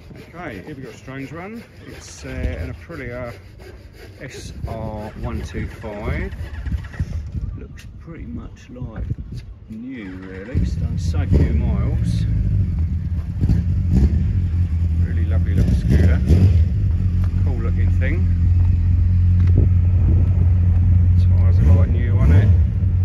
Okay, here we got a strange one. It's an Aprilia SR125. Looks pretty much like new, really. It's done so few miles. Really lovely little scooter. Cool looking thing. Tyres are like new on it.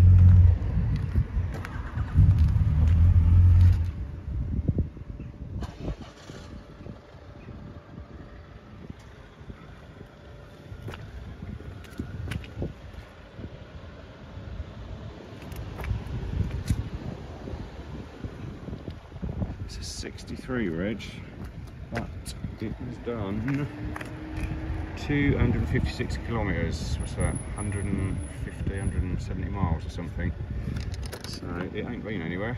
It's a 63 reg, but it was done 256 kilometres. What's that? 150, 170 miles or something. So it ain't been anywhere.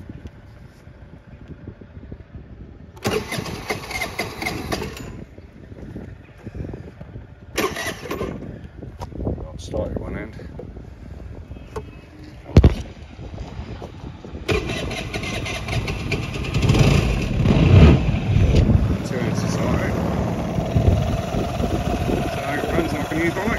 I'll start at one end. Runs like a new bike.